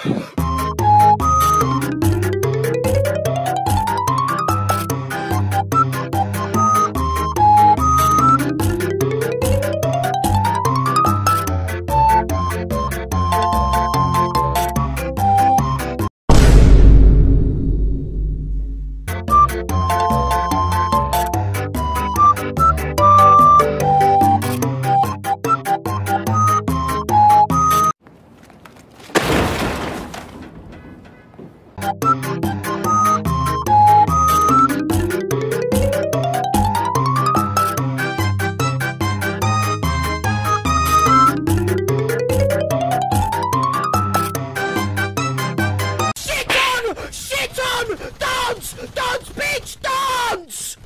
Dance, bitch, dance!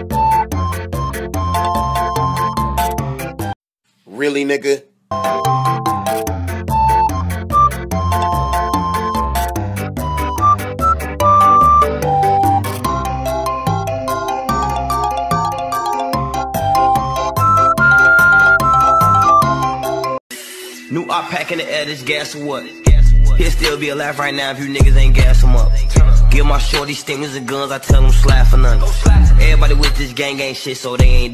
Really, nigga? New op pack in the air, this gas or what? He'll still be alive right now if you niggas ain't gas him up. Give my shorty stingers and guns, I tell them slap for nothing. Everybody with this gang ain't shit, so they ain't